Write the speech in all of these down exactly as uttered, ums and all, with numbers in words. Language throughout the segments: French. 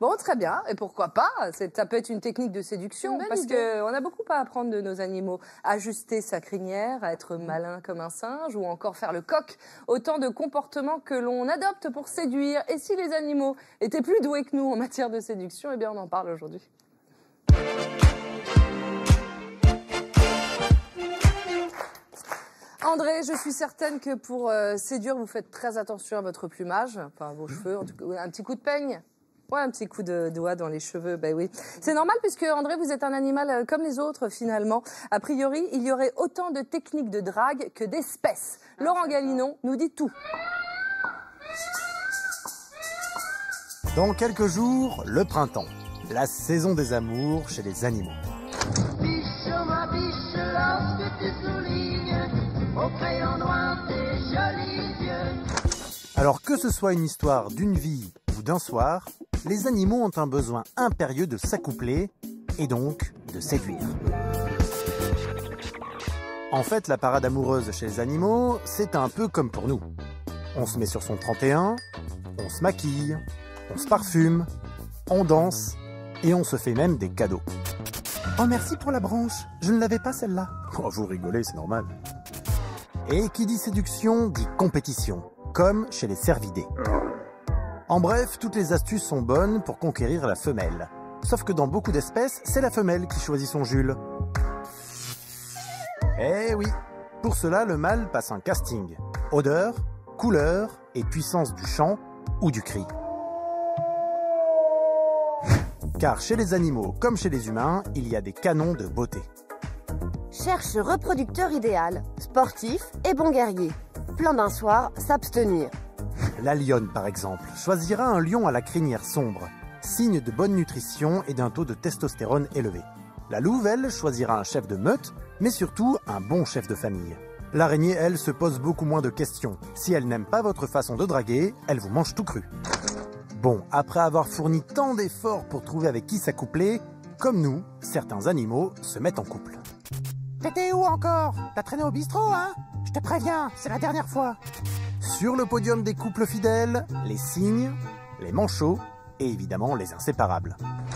Bon, très bien. Et pourquoi pas? Ça peut être une technique de séduction. Parce qu'on a beaucoup à apprendre de nos animaux. Ajuster sa crinière, être malin comme un singe, ou encore faire le coq. Autant de comportements que l'on adopte pour séduire. Et si les animaux étaient plus doués que nous en matière de séduction, eh bien, on en parle aujourd'hui. André, je suis certaine que pour euh, séduire, vous faites très attention à votre plumage, enfin vos cheveux, en tout cas, un petit coup de peigne. Ouais, un petit coup de doigt dans les cheveux, ben oui. C'est normal puisque, André, vous êtes un animal euh, comme les autres, finalement. A priori, il y aurait autant de techniques de drague que d'espèces. Ah, Laurent Galinon nous dit tout. Dans quelques jours, le printemps. La saison des amours chez les animaux. Biche, ma biche, lorsque tu soulignes au crayon noir tes jolis yeux. Alors que ce soit une histoire d'une vie ou d'un soir, les animaux ont un besoin impérieux de s'accoupler et donc de séduire. En fait, la parade amoureuse chez les animaux, c'est un peu comme pour nous. On se met sur son trente et un, on se maquille, on se parfume, on danse et on se fait même des cadeaux. Oh merci pour la branche, je ne l'avais pas celle-là. Oh vous rigolez, c'est normal. Et qui dit séduction dit compétition, comme chez les cervidés. En bref, toutes les astuces sont bonnes pour conquérir la femelle. Sauf que dans beaucoup d'espèces, c'est la femelle qui choisit son Jules. Eh oui, pour cela, le mâle passe un casting. Odeur, couleur et puissance du chant ou du cri. Car chez les animaux, comme chez les humains, il y a des canons de beauté. Cherche reproducteur idéal, sportif et bon guerrier. Plan d'un soir, s'abstenir. La lionne, par exemple, choisira un lion à la crinière sombre, signe de bonne nutrition et d'un taux de testostérone élevé. La louve, elle, choisira un chef de meute, mais surtout un bon chef de famille. L'araignée, elle, se pose beaucoup moins de questions. Si elle n'aime pas votre façon de draguer, elle vous mange tout cru. Bon, après avoir fourni tant d'efforts pour trouver avec qui s'accoupler, comme nous, certains animaux se mettent en couple. T'étais où encore? T'as traîné au bistrot, hein? Je te préviens, c'est la dernière fois. Sur le podium des couples fidèles, les cygnes, les manchots et évidemment les inséparables.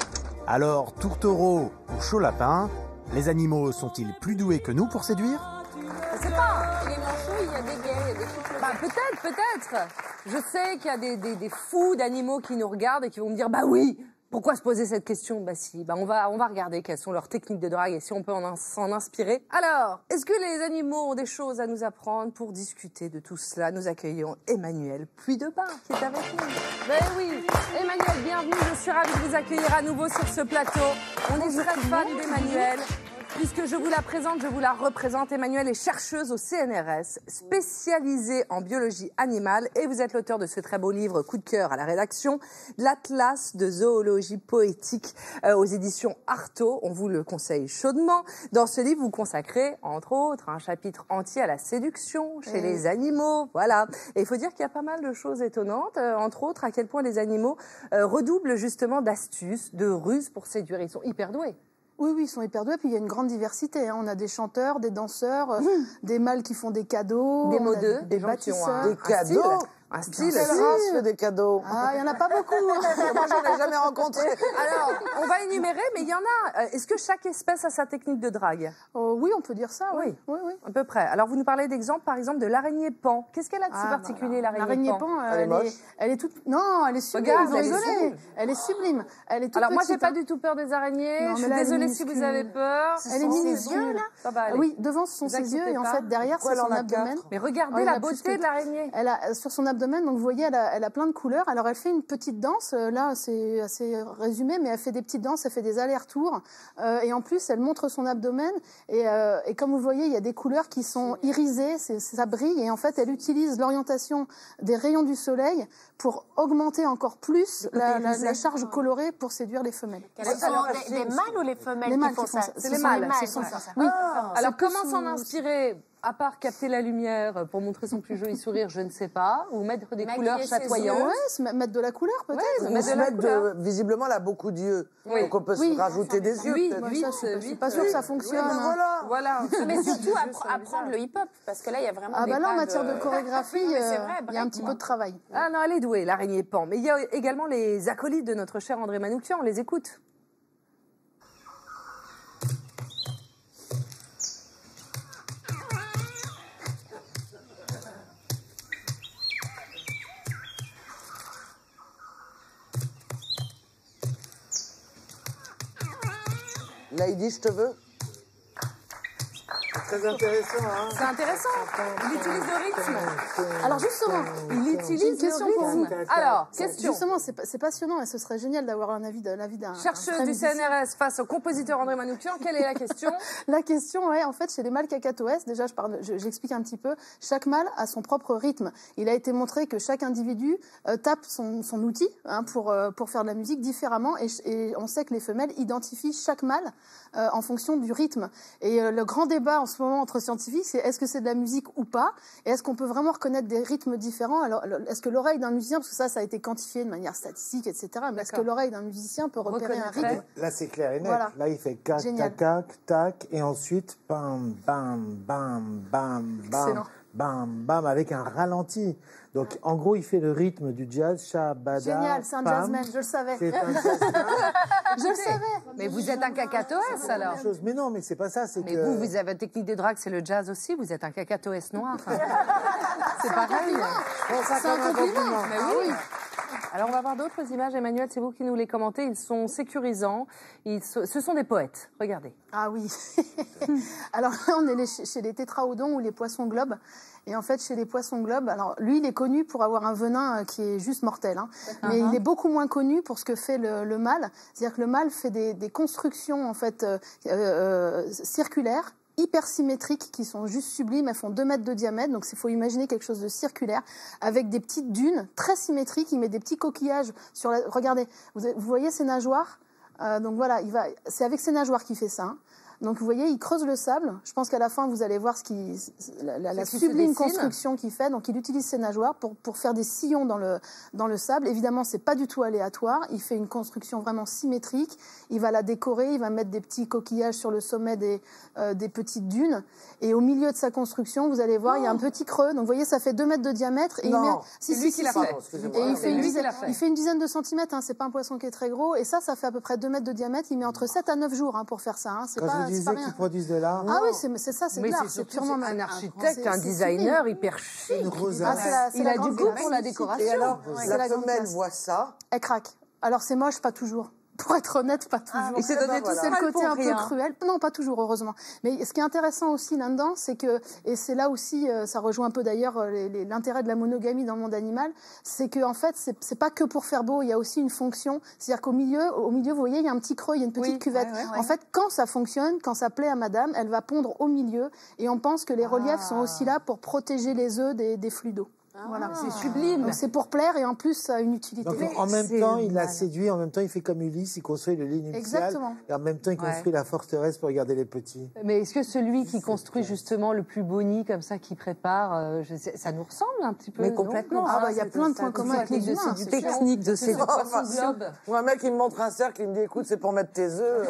Alors, tourtereau ou chaud lapin, les animaux sont-ils plus doués que nous pour séduire? Je sais pas, les manchots, il y a des gays, il y a des couples... Bah peut-être, peut-être. Je sais qu'il y a des, des, des fous d'animaux qui nous regardent et qui vont me dire, bah oui, pourquoi se poser cette question? Bah si, bah on va, on va regarder quelles sont leurs techniques de drague et si on peut s'en inspirer. Alors, est-ce que les animaux ont des choses à nous apprendre? Pour discuter de tout cela, nous accueillons Emmanuel Puydebin qui est avec nous. Ben oui, Emmanuel, bienvenue, je suis ravie de vous accueillir à nouveau sur ce plateau. On est très fan d'Emmanuel. Puisque je vous la présente, je vous la représente. Emmanuel est chercheuse au C N R S, spécialisée en biologie animale, et vous êtes l'auteur de ce très beau livre, coup de cœur à la rédaction, l'Atlas de zoologie poétique euh, aux éditions Artaud. On vous le conseille chaudement. Dans ce livre, vous consacrez, entre autres, un chapitre entier à la séduction chez mmh. les animaux. Voilà. Et il faut dire qu'il y a pas mal de choses étonnantes, euh, entre autres, à quel point les animaux euh, redoublent justement d'astuces, de ruses pour séduire. Ils sont hyper doués. Oui, oui, ils sont hyper doués. Puis il y a une grande diversité. Hein. On a des chanteurs, des danseurs, mmh. des mâles qui font des cadeaux, des modeux, des, des bâtisseurs. Des cadeaux. Un style. Quelle race fait des cadeaux? Ah, il n'y en a pas beaucoup. Moi, j'en ai jamais rencontré. Alors, on va énumérer, mais il y en a. Est-ce que chaque espèce a sa technique de drague? euh, Oui, on peut dire ça, oui. Oui, oui, oui. À peu près. Alors, vous nous parlez d'exemples, par exemple, de l'araignée pan. Qu'est-ce qu'elle a de si ah, particulier, bah, l'araignée pan? pan, elle, elle, est moche. est, elle est toute... Non, elle est sublime. Regarde, vous elle, rigolez. est sublime. elle est sublime. Elle est toute Alors, moi, j'ai petite, pas hein. du tout peur des araignées. Non, je suis là, désolée si vous avez peur. Elle est minuscule, là. Ça va aller. Oui, devant, ce sont ses yeux, et en fait, derrière, c'est son abdomen. Mais regardez la beauté de l'araignée. Elle a, sur son abdomen, donc vous voyez, elle a, elle a plein de couleurs. Alors, elle fait une petite danse. Là, c'est assez résumé, mais elle fait des petites danses, elle fait des allers-retours. Euh, et en plus, elle montre son abdomen. Et, euh, et comme vous voyez, il y a des couleurs qui sont irisées, ça brille. Et en fait, elle utilise l'orientation des rayons du soleil pour augmenter encore plus la, la, la charge colorée pour séduire les femelles. Ce sont les, les mâles ou les femelles les mâles qui font ça? C'est les mâles qui font ça. Oui. Alors, comment s'en inspirer À part capter la lumière pour montrer son plus joli sourire, je ne sais pas. Ou mettre des Maquiller couleurs ses chatoyantes. Ouais, se met- mettre de la couleur peut-être. Ouais, Ou mettre se de la mettre couleur. de... Visiblement, elle a beaucoup d'yeux. Oui. Donc on peut Oui. se rajouter des yeux. Oui, peut-être. oui, Ça, je suis pas- je suis pas vite, sûre que ça oui. fonctionne. Oui, ben hein. voilà. Voilà. Mais surtout Juste appre- sur le apprendre visage. le hip-hop, parce que là, il y a vraiment Ah des bah là, en pas matière de... de chorégraphie, Oui, mais c'est euh, vrai, il y a un break, petit moi. peu de travail. Ah non, elle est douée, l'araignée pan. Mais il y a également les acolytes de notre cher André Manoukian, on les écoute. Là, il dit, je te veux. Très intéressant, hein. C'est intéressant. Il utilise le rythme. Alors justement, Il J'ai utilise une question le pour rythme. vous. Alors, question. justement, c'est pa- c'est passionnant et ce serait génial d'avoir un avis de l'avis d'un. d'un Chercheuse vrai du musicien. C N R S face au compositeur André Manoukian, quelle est la question? La question est, en fait, chez les mâles cacatoès, déjà, je parle, je- j'explique un petit peu, chaque mâle a son propre rythme. Il a été montré que chaque individu euh, tape son, son outil hein, pour, euh, pour faire de la musique différemment, et, et on sait que les femelles identifient chaque mâle euh, en fonction du rythme. Et euh, le grand débat en ce moment entre scientifiques, c'est est-ce que c'est de la musique ou pas, et est-ce qu'on peut vraiment reconnaître des rythmes différents. Alors, le- est-ce que l'oreille d'un musicien, parce que ça, ça a été quantifié de manière statistique, et cetera, mais est-ce que D'accord. l'oreille d'un musicien peut repérer un Reconnaîtrait. rythme? Là, c'est clair et net. Voilà. Là, il fait cac, Génial. cac, cac, tac, et ensuite, bam, bam, bam, bam, Excellent. bam, bam, bam, avec un ralenti. Donc, en gros, il fait le rythme du jazz, shabada, Génial, c'est un pam. jazzman, je le savais. C'est un jazzman. Je le savais. Mais vous êtes un cacatoès alors? Chose. Mais non, mais c'est pas ça, c'est Mais que... vous, vous avez une technique de drague, c'est le jazz aussi, vous êtes un cacatoès noir. C'est pareil. C'est un compliment. Mais oui. Alors on va voir d'autres images, Emmanuel, c'est vous qui nous les commentez, ils sont sécurisants, ils so- ce sont des poètes, regardez. Ah oui. Alors là, on est les- chez les tétraodons ou les poissons globes. Et en fait, chez les poissons globes, alors lui, il est connu pour avoir un venin euh, qui est juste mortel. Hein. Mais il est beaucoup moins connu pour ce que fait le, le mâle. C'est-à-dire que le mâle fait des, des constructions en fait euh, euh, circulaires, hyper symétriques, qui sont juste sublimes. Elles font deux mètres de diamètre, donc il faut imaginer quelque chose de circulaire, avec des petites dunes très symétriques. Il met des petits coquillages sur la... Regardez, vous, vous voyez ces nageoires. Euh, donc voilà, il va... c'est avec ces nageoires qu'il fait ça. Hein. Donc vous voyez, il creuse le sable. Je pense qu'à la fin, vous allez voir ce qui, la, la, la Ce qui se sublime dessine. construction qu'il fait. Donc il utilise ses nageoires pour, pour faire des sillons dans le, dans le sable. Évidemment, c'est pas du tout aléatoire. Il fait une construction vraiment symétrique. Il va la décorer, il va mettre des petits coquillages sur le sommet des, euh, des petites dunes. Et au milieu de sa construction, vous allez voir, il y a un petit creux. Donc vous voyez, ça fait deux mètres de diamètre. Et Non, il met... c'est lui qui l'a fait. Et il C'est fait, une lui qui dizaine, l'a fait. il fait une dizaine de centimètres, hein, c'est pas un poisson qui est très gros. Et ça, ça fait à peu près deux mètres de diamètre. Il met entre sept à neuf jours hein, pour faire ça. Hein. C'est Quand pas, je vous c'est disais pas qu'ils rien. produisent de l'art, Ah oui, c'est c'est ça, c'est de Mais l'art. c'est C'est surtout purement c'est un ma- architecte, c'est- un c'est designer sublime. hyper chic. une rosace. Ah, c'est la- c'est Il la a du grande goût classe. pour la décoration. Et alors, C'est la la grande femelle classe. voit ça. Elle craque. Alors c'est moche, pas toujours. Pour être honnête, pas toujours. il s'est donné tout C'est seul le pour côté un rien. peu cruel. Non, pas toujours, heureusement. Mais ce qui est intéressant aussi là-dedans, c'est que, et c'est là aussi, euh, ça rejoint un peu d'ailleurs euh, les- les- l'intérêt de la monogamie dans le monde animal, c'est que en fait, c'est c'est pas que pour faire beau, il y a aussi une fonction. C'est-à-dire qu'au milieu, au milieu, vous voyez, il y a un petit creux, il y a une petite Oui, cuvette. ouais, ouais, ouais. En fait, quand ça fonctionne, quand ça plaît à madame, elle va pondre au milieu, et on pense que les reliefs sont aussi là pour protéger les œufs des, des flux d'eau. Voilà. C'est sublime. Donc c'est pour plaire et en plus ça a une utilité. Donc, en même c'est temps, il la mal. séduit, en même temps, il fait comme Ulysse, il construit le lit nuptial. Exactement. Et en même temps, il Ouais. construit la forteresse pour garder les petits. Mais est-ce que celui qui construit justement le plus beau nid comme ça, qui prépare, euh, je sais- ça nous ressemble un petit peu Mais non complètement. Ah bah, il y a plein de points communs avec les Technique de humains, séduction. c'est clair. Technique de C'est séduction. pas Poisson facile. globe. Moi, un mec, il me montre un cercle, il me dit, écoute, c'est pour mettre tes œufs.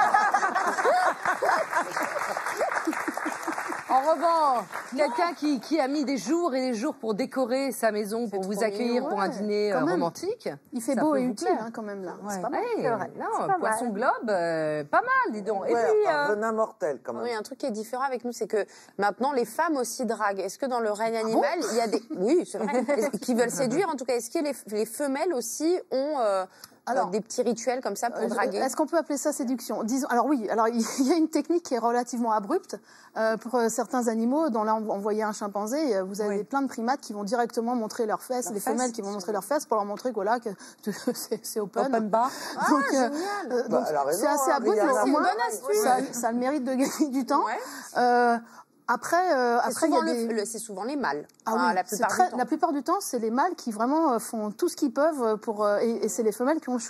En revanche, quelqu'un qui, qui a mis des jours et des jours pour décorer sa maison, pour vous trop accueillir mignon, pour un ouais. dîner Quand euh, même. romantique. Il fait ça beau peut et vous utile plaire. hein, quand même là. Ouais. C'est pas mal. Ouais, C'est vrai. non, C'est pas poisson mal. globe, euh, pas mal, dis donc. Et Ouais, puis, enfin, euh, venin mortel, quand même. Oui, un truc qui est différent avec nous, c'est que maintenant les femmes aussi draguent. Est-ce que dans le règne animal, il y a des, oui, c'est vrai, Est-ce- qui veulent séduire en tout cas, est-ce que les, les femelles aussi ont euh, Alors, euh, des petits rituels comme ça pour Euh, draguer? Est-ce qu'on peut appeler ça séduction? Disons, alors oui, alors il y a une technique qui est relativement abrupte euh, pour euh, certains animaux. Dont là, on, on voyait un chimpanzé. euh, Vous avez Oui. plein de primates qui vont directement montrer leurs fesses, Leurs les fesses, femelles qui vont montrer leurs fesses pour leur montrer que voilà que c'est c'est open. open bar. Donc, euh, euh, Bah, donc, elle a raison, c'est assez hein, abrupt. Rihanna. mais C'est une moi, bonne astuce. Ça, ça a le mérite de gagner du temps. Ouais. Euh, après, euh, C'est après il y souvent, a des... le- le- c'est souvent les mâles. Ah Enfin, oui, la c'est plupart très- du temps. la plupart du temps, c'est les mâles qui vraiment euh, font tout ce qu'ils peuvent pour, euh, et, et c'est les femelles qui ont le choix.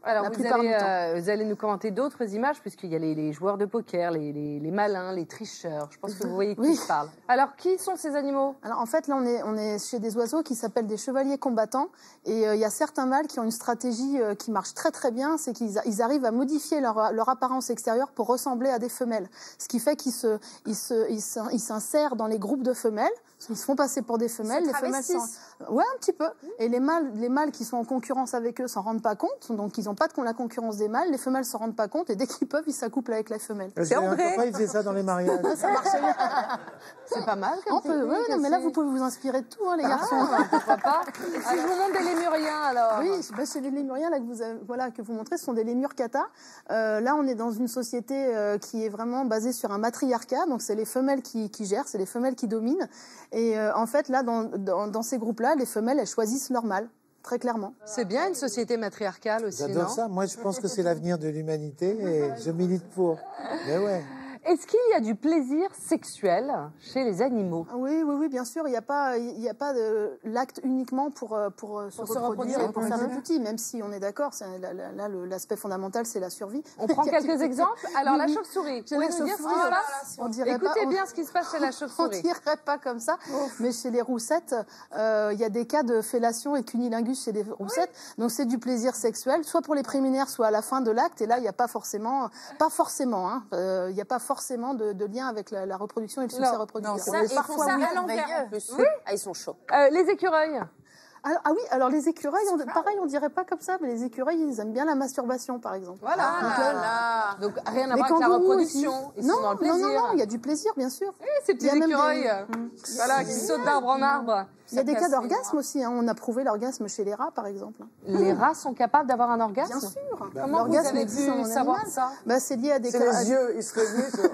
Alors, la vous plupart allez, du temps. euh, vous allez nous commenter d'autres images, puisqu'il y a les, les joueurs de poker, les, les, les malins, les tricheurs. Je pense que vous voyez de qui Oui. je parle. Alors, qui sont ces animaux? Alors en fait, là, on est, on est chez des oiseaux qui s'appellent des chevaliers combattants. Et euh, il y a certains mâles qui ont une stratégie euh, qui marche très très bien, c'est qu'ils a- ils arrivent à modifier leur, leur apparence extérieure pour ressembler à des femelles. Ce qui fait qu'ils se, ils se, ils s'in- ils s'insèrent dans les groupes de femelles. Ils se font passer pour des femelles. se Les femelles travestissent. sont... Ouais, un petit peu. Et les mâles, les mâles qui sont en concurrence avec eux s'en rendent pas compte. Donc ils n'ont pas de la concurrence des mâles. Les femelles s'en rendent pas compte. Et dès qu'ils peuvent, ils s'accouplent avec la femelle. J'ai un copain, il faisait ça dans les mariages. Ça marchait bien. C'est pas mal comme On peut, ouais, technique non, mais là, aussi. vous pouvez vous inspirer de tout, hein, les garçons. Ah, pourquoi pas. Si je vous montre des lémuriens, alors. Oui, bah, c'est les lémuriens là, que, vous avez- voilà, que vous montrez, ce sont des lémures kata. Euh, là, on est dans une société euh, qui est vraiment basée sur un matriarcat, donc c'est les femelles qui, qui gèrent, c'est les femelles qui dominent. Et euh, en fait, là, dans, dans, dans ces groupes-là, les femelles, elles choisissent leur mâle, très clairement. C'est bien une société matriarcale aussi, non? J'adore ça. Moi, je pense que c'est l'avenir de l'humanité et je milite pour. Mais ouais. Est-ce qu'il y a du plaisir sexuel chez les animaux? Ah oui, oui, oui, bien sûr. Il n'y a pas, il y a pas de l'acte uniquement pour euh, pour, euh, se Pour se reproduire reproduire, et pour faire des mhm. petits, même si on est d'accord. c'est- Là, là, là, le- l'aspect fondamental, c'est la survie. On prend quelques exemples. Alors, Oui, la oui. chauve-souris. Vous La pouvez nous dire ce qui chauve-souris, se oh là passe? On dirait Écoutez pas, on- bien ce qui se passe chez la On chauve-souris. dirait pas comme ça, mais chez les roussettes, euh, il y a des cas de fellation et cunilingus chez les roussettes. Donc c'est du plaisir sexuel, soit pour les préliminaires, soit à la fin de l'acte. Et là, il n'y a pas forcément, pas forcément, hein, euh, il n'y a pas forcément de, de lien avec la, la reproduction et le succès Non, reproductif. Ça, ils font Parfois, ça oui. à l'envers en plus. Ah, ils sont chauds. Euh, les écureuils. Alors, ah oui, alors les écureuils, on, pareil, on dirait pas comme ça, mais les écureuils, ils aiment bien la masturbation, par exemple. Voilà. Ah là là. Donc, rien à Les voir avec la kangourous reproduction. aussi. Ils non, sont dans le non, plaisir. non, non, il y a du plaisir, bien sûr. Oui, ces petits Il y a même des- écureuils, euh, voilà, qui sautent d'arbre en arbre. Il y a des Ça cas casse les d'orgasme bras. aussi. Hein. On a prouvé l'orgasme chez les rats, par exemple. Les rats sont capables d'avoir un orgasme? Bien sûr. Comment vous L'orgasme avez existe pu en savoir animal. ça? Bah, c'est lié à des C'est cas- les yeux, ils se réveillent. sur-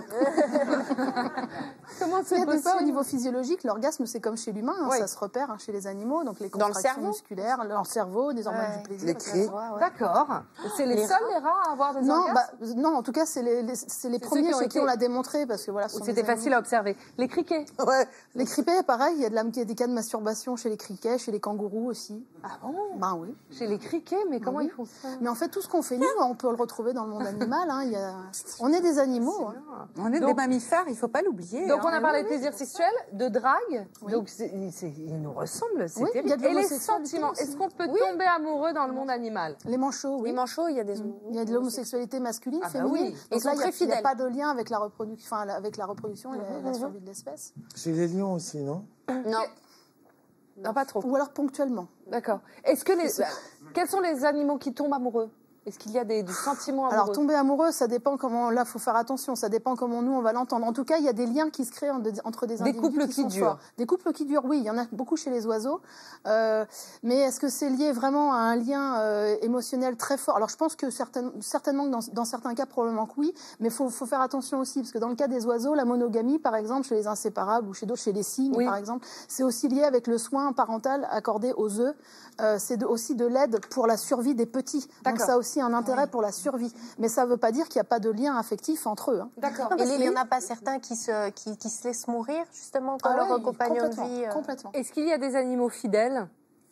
Comment Il y c'est a des fois, au possible? niveau physiologique, l'orgasme, c'est comme chez l'humain, hein, Oui. ça se repère hein, chez les animaux, donc les Dans le contractions cerveau musculaires, dans le cerveau, des hormones Ouais. du plaisir. Les et cris. cetera, ouais. D'accord. C'est les, Les seuls, les rats, à avoir des Non, orgasmes? bah, non, en tout cas, c'est les, les- c'est les ceux premiers qui ont chez été- qui on l'a démontré, parce que voilà, ce Ou sont c'était des facile à observer. Les criquets. Ouais. Les criquets, pareil, il y a de la- il y a des cas de masturbation chez les criquets, chez les kangourous aussi. Ah bon? Ben oui. Chez les criquets, mais comment oui. ils font ça? Mais en fait, tout ce qu'on fait nous, on peut le retrouver dans le monde animal. Hein, il y a... On est des animaux. hein. On est Donc- des mammifères, il faut pas l'oublier. Donc hein. on a parlé de plaisir sexuel, de drague. Oui. Donc c'est- c'est- ils nous ressemblent, c'est Oui, il y a terrible. de Et les l'homosexualité sentiments. aussi. Est-ce qu'on peut tomber amoureux dans le monde animal? Les manchots, oui. Les manchots, il y a des. Il y a de l'homosexualité masculine, Ah bah féminine. oui. Donc Ils sont là, il y a- très il n'y a fidèles. pas de lien avec la reproduction, enfin, la- avec la reproduction et la, la survie de l'espèce. Chez les lions aussi, non? Non. Non, pas trop. Ou alors ponctuellement. D'accord. Est-ce que les quels sont les animaux qui tombent amoureux? Est-ce qu'il y a des, du sentiment amoureux? Alors tomber amoureux, ça dépend comment. Là, faut faire attention. Ça dépend comment nous on va l'entendre. En tout cas, il y a des liens qui se créent en- entre des Des individus couples qui sont durent. forts. Des couples qui durent, oui. Il y en a beaucoup chez les oiseaux. Euh, mais est-ce que c'est lié vraiment à un lien euh, émotionnel très fort? Alors je pense que certaine- certainement que dans, dans certains cas probablement que oui. Mais faut, faut faire attention aussi parce que dans le cas des oiseaux, la monogamie, par exemple, chez les inséparables ou chez d'autres, chez les cygnes, Oui. par exemple, c'est aussi lié avec le soin parental accordé aux œufs. Euh, c'est de- aussi de l'aide pour la survie des petits. Donc D'accord. ça a aussi un intérêt pour la survie. Mais ça ne veut pas dire qu'il n'y a pas de lien affectif entre eux. hein. D'accord. Non, parce Et qu'il les- n'y en a pas certains qui se, qui, qui se laissent mourir, justement, quand Ah leur ouais, compagnon de complètement, vie... euh, complètement. Est-ce qu'il y a des animaux fidèles?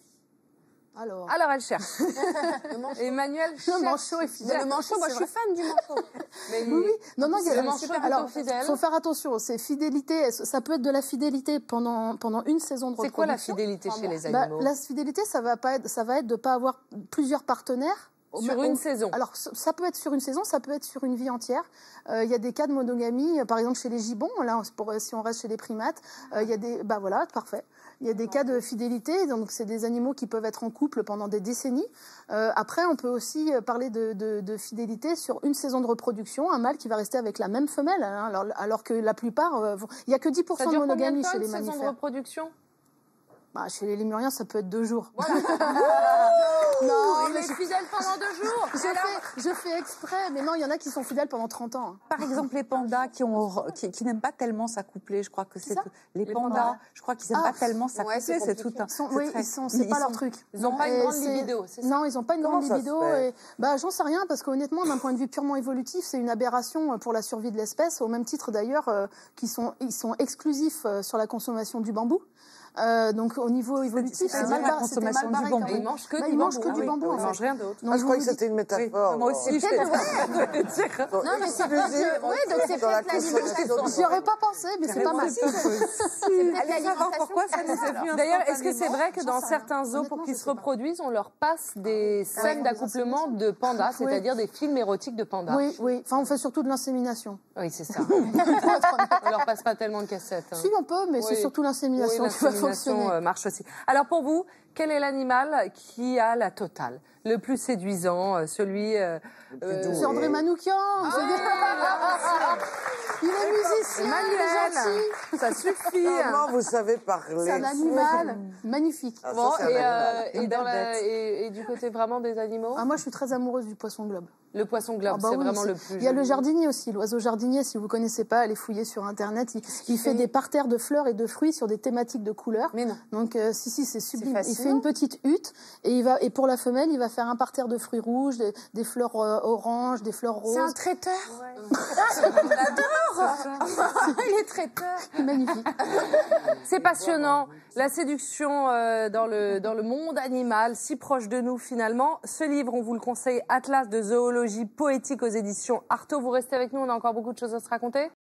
Alors, Alors elle cherche. Emmanuel cherche. le manchot est Mais fidèle. le manchot, moi je suis fan du manchot. Mais Oui, oui. Non, non, il y a Le la manchot est plutôt Alors, fidèle. faut faire attention. C'est fidélité. Ça peut être de la fidélité pendant pendant une saison de c'est quoi la reproduction. fidélité chez les Bah, animaux? la fidélité, ça va pas être, ça va être de pas avoir plusieurs partenaires. au Sur ma- une au- saison. Alors, ça ça peut être sur une saison, ça peut être sur une vie entière. Euh, Il y a des cas de monogamie, euh, par exemple chez les gibbons. Là, c'est pour, si on reste chez les primates, euh, il y a des, bah voilà, parfait. Il y a des cas de fidélité, donc c'est des animaux qui peuvent être en couple pendant des décennies. Euh, après, on peut aussi euh, parler de, de, de fidélité sur une saison de reproduction, un mâle qui va rester avec la même femelle, hein, alors, alors que la plupart, euh, vont- il y a que dix pour Ça cent de dure combien de monogamie temps chez une les saison de mammifères. reproduction? Bah, chez les lémuriens, ça peut être deux jours. Non, il mais est je- fidèle pendant deux jours. Je fais, je fais exprès, mais non, il y en a qui sont fidèles pendant trente ans. hein. Par exemple, les pandas qui, ont, qui, qui n'aiment pas tellement s'accoupler, je crois que c'est ça les, Les pandas, pandas. je crois qu'ils n'aiment Ah, pas tellement s'accoupler, c'est c'est tout un. Ils sont, c'est oui, très- ils sont, c'est ils pas leur sont- truc. Ils n'ont pas une Et grande c'est- libido, c'est ça? Non, ils n'ont pas une Comment grande ça se libido. fait Et, bah, j'en sais rien, parce qu'honnêtement, d'un point de vue purement évolutif, c'est une aberration pour la survie de l'espèce, au même titre d'ailleurs euh, qu'ils sont, ils sont exclusifs euh, sur la consommation du bambou. Euh, donc au niveau évolutif, C'est c'est mal mal la barré. c'était consommation mal du barré, bambou. quand même. Ils mangent que Bah, du ils mangent bambou. que du Ah oui, bambou, ils en fait. mangent rien d'autre. Donc, Ah, je je croyais que vous c'était une métaphore. Moi aussi, je Peut-être, fais. ouais. Bon, Non, mais c'est exclusif peut-être que- ouais, donc c'est dans la peut-être l'alimentation. consommation. J'y aurais pas pensé, mais c'est pas mal. C'est peut-être Allez savoir pourquoi ça nous est venu D'ailleurs, est-ce que c'est instantanément. vrai que dans J'en sais rien. certains zoos, pour Honnêtement, qu'ils je se sais pas. reproduisent, on leur passe des scènes des d'accouplement de pandas, Oui. c'est-à-dire des films érotiques de pandas? Oui, oui. Enfin, on fait surtout de l'insémination. Oui, c'est ça. On leur passe pas tellement de cassettes. hein. Si, on peut, mais c'est Oui. surtout Oui, l'insémination qui va l'insémination fonctionner. euh, marche aussi. Alors pour vous, quel est l'animal qui a la totale, le plus séduisant, euh, celui euh, euh, C'est André Manoukian. c'est bien. Il est musicien, il est Manuel, gentil. ça suffit. Comment vous savez parler C'est un animal magnifique. Ah, ça, Bon, c'est un et, animal. euh, et, Une dans belle la- bête. et- et du côté vraiment des animaux, Ah, moi, je suis très amoureuse du poisson globe. le poisson globe, Ah bah c'est oui, vraiment c'est- le plus. Il y a le joli. jardinier aussi, l'oiseau jardinier. Si vous connaissez pas, allez fouiller sur internet. Il, il fait des parterres de fleurs et de fruits sur des thématiques de couleurs. Mais non. Donc euh, si si, c'est sublime. Il fait fascinant. une petite hutte et il va et pour la femelle, il va faire un parterre de fruits rouges, des, des fleurs euh, oranges, des fleurs roses. C'est un traiteur. On adore. Il est traiteur. C'est magnifique. C'est passionnant. La séduction euh, dans, le, dans le monde animal, si proche de nous finalement. Ce livre, on vous le conseille, Atlas de zoologie poétique aux éditions Artaud. Vous restez avec nous, on a encore beaucoup de choses à se raconter.